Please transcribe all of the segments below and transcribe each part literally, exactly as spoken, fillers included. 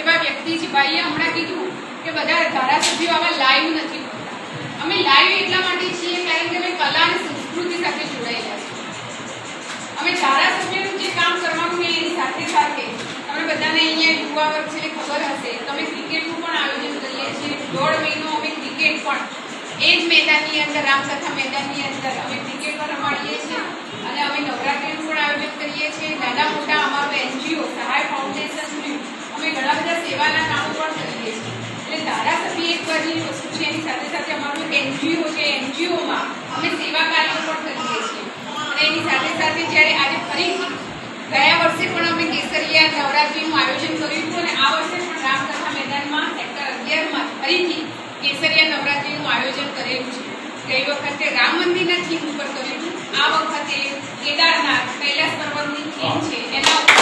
એવા વ્યક્તિ છે. ભાઈએ હમણાં કીધું કે બધા ધારાસભ્યો આવા લાઈવ નથી હોતા. અમે લાઈવ એટલા માટે છીએ કારણ કે અમે કલા અને સંસ્કૃતિ સાથે જોડાયેલા છીએ. અમે ધારાસભ્યનું જે કામ કરવાનું છે એની સાથે સાથે તમે બધાને અહીંયા યુવા વર્ગ છે ખબર હશે તો અમે ક્રિકેટનું પણ આયોજન કરીએ છીએ. દોઢ મહિનો અમે ક્રિકેટ પણ એ જ મેદાનની અંદર રામકથા મેદાનની અંદર અમે ક્રિકેટ પણ રમાડીએ છીએ અને અમે નવરાત્રિનું પણ આયોજન કરીએ છીએ. નાના મોટા અમારું એનજીઓ સહાય ફાઉન્ડેશન અમે ઘણા બધા સેવાના કામો પણ કરીએ છીએ. એટલે ધારાસભ્ય એક બાજુની વસ્તુ છે એની સાથે સાથે અમારું એનજીઓ છે એનજીઓમાં અમે સેવા કાર્યો પણ કરીએ છીએ. અને એની સાથે સાથે જ્યારે આજે ફરીથી ગયા વર્ષે પણ અમે કેસરિયા નવરાત્રિનું આયોજન કર્યું હતું અને આ વર્ષે પણ રામકથા મેદાનમાં સેક્ટર અગિયારમાં ફરીથી કેસરિયા નવરાત્રિનું આયોજન કરેલું છે. ગઈ વખતે રામ મંદિરના થીમ ઉપર કર્યું હતું. આ વખતે કેદારનાથ કૈલાસ પર્વતની થીમ છે એના ઉપર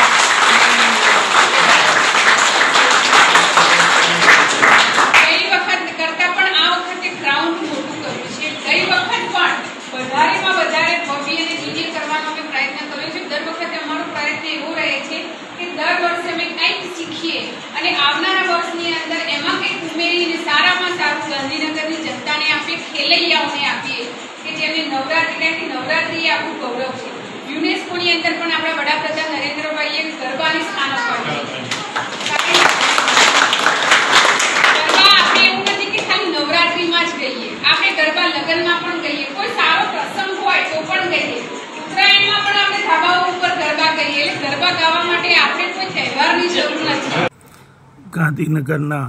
ગઈ વખત કરતા પણ આ વખતે ગ્રાઉન્ડ મોટું કર્યું છે. ગઈ વખત પણ વધારેમાં વધારે ભવ્ય અને દિવ્ય કરવાનો અમે પ્રયત્ન કર્યો છે. દર વખતે અમારો પ્રયત્ન એવો રહે છે કે દર વર્ષે અમે કંઈક શીખીએ અને આવનારા વર્ષની અંદર એમાં કંઈક ઉમેરીને સારામાં સારું ગાંધીનગરની જનતાને આપીએ, ખેલૈયાઓને આપીએ કે જેમને નવરાત્રિ કારણ કે નવરાત્રિ એ આપણું ગૌરવ છે. યુનેસ્કોની અંદર પણ આપણા વડાપ્રધાન નરેન્દ્રભાઈએ ગરબાને સ્થાન અપાવ્યું છે. ગરબા આપણે એવું નથી કે ખાલી નવરાત્રિમાં જ ગઈએ, આપણે ગરબા લગ્નમાં પણ ગઈએ, કોઈ સારો પ્રસંગ હોય તો પણ ગઈએ, ઉત્તરાયણમાં પણ આપણે ધાબાઓ ઉપર ગરબા ગઈએ. એટલે ગરબા ગાવા માટે આપણે કોઈ તહેવારની જરૂર નથી. ગાંધીનગરના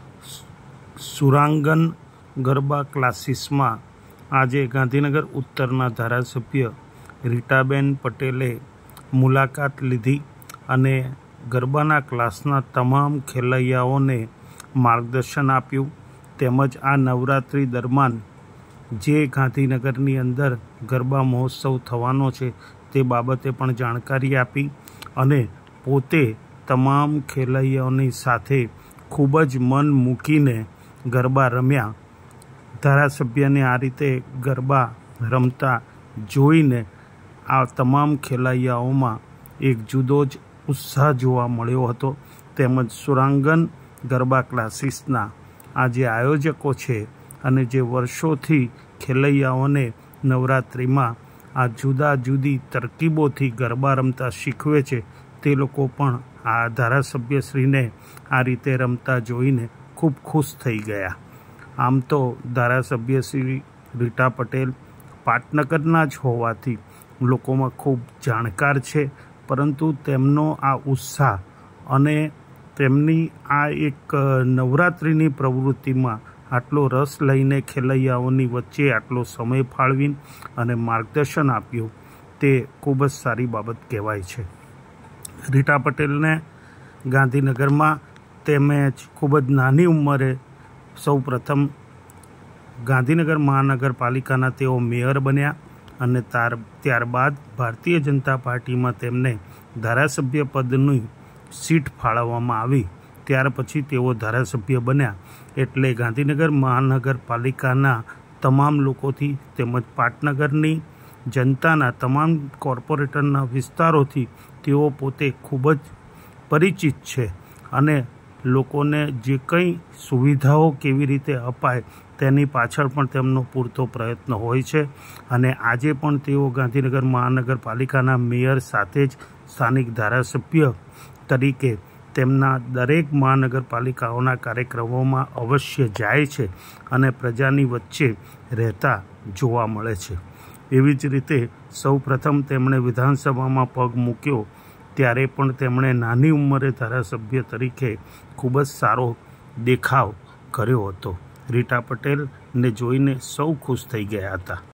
સુરાંગન ગરબા ક્લાસીસમાં આજે ગાંધીનગર ઉત્તરના ધારાસભ્ય રીટાબેન પટેલે મુલાકાત લીધી અને ગરબાના ક્લાસના તમામ ખેલૈયાઓને માર્ગદર્શન આપ્યું. તેમજ આ નવરાત્રિ દરમિયાન જે ગાંધીનગરની અંદર ગરબા મહોત્સવ થવાનો છે તે બાબતે પણ જાણકારી આપી અને પોતે તમામ ખેલૈયાઓની સાથે ખૂબ જ મન મૂકીને ગરબા રમ્યા. ધારાસભ્યને આ રીતે ગરબા રમતા જોઈને આ તમામ ખેલૈયાઓમાં એક જુદો જ ઉત્સાહ જોવા મળ્યો હતો. તેમજ સુરાંગન ગરબા ક્લાસીસના આ જે આયોજકો છે અને જે વર્ષોથી ખેલૈયાઓને નવરાત્રિમાં આ જુદા જુદી તરકીબોથી ગરબા રમતા શીખવે છે તે લોકો પણ આ ધારાસભ્યશ્રીને આ રીતે રમતા જોઈને ખૂબ ખુશ થઈ ગયા. આમ તો ધારાસભ્ય શ્રી રીટા પટેલ પાટનગરના જ હોવાથી લોકોમાં ખૂબ જાણકાર છે, પરંતુ તેમનો આ ઉત્સાહ અને તેમની આ એક નવરાત્રિની પ્રવૃત્તિમાં આટલો રસ લઈને ખેલૈયાઓની વચ્ચે આટલો સમય ફાળવીને અને માર્ગદર્શન આપ્યું તે ખૂબ જ સારી બાબત કહેવાય છે. રીટા પટેલને ગાંધીનગરમાં તેમજ ખૂબ જ નાની ઉંમરે સૌ પ્રથમ ગાંધીનગર મહાનગરપાલિકાના તેઓ મેયર બન્યા અને તાર ત્યારબાદ ભારતીય જનતા પાર્ટીમાં તેમને ધારાસભ્ય પદની સીટ ફાળવવામાં આવી. ત્યાર પછી તેઓ ધારાસભ્ય બન્યા એટલે ગાંધીનગર મહાનગરપાલિકાના તમામ લોકોથી તેમજ પાટનગરની જનતાના તમામ કોર્પોરેટરના વિસ્તારોથી તેઓ પોતે ખૂબ જ પરિચિત છે અને લોકોને જે કંઈ સુવિધાઓ કેવી રીતે અપાય તેની પાછળ પણ તેમનો પૂરતો પ્રયત્ન હોય છે. અને આજે પણ તેઓ ગાંધીનગર મહાનગરપાલિકાના મેયર સાથે જ સ્થાનિક ધારાસભ્ય તરીકે તેમના દરેક મહાનગરપાલિકાઓના કાર્યક્રમોમાં અવશ્ય જાય છે અને પ્રજાની વચ્ચે રહેતા જોવા મળે છે. એવી જ રીતે સૌ પ્રથમ તેમણે વિધાનસભામાં પગ મૂક્યો ત્યારે પણ તેમણે નાની ઉંમરે ધારાસભ્ય તરીકે ખૂબ જ સારો દેખાવ કર્યો હતો. રીટા પટેલને જોઈને સૌ ખુશ થઈ ગયા હતા.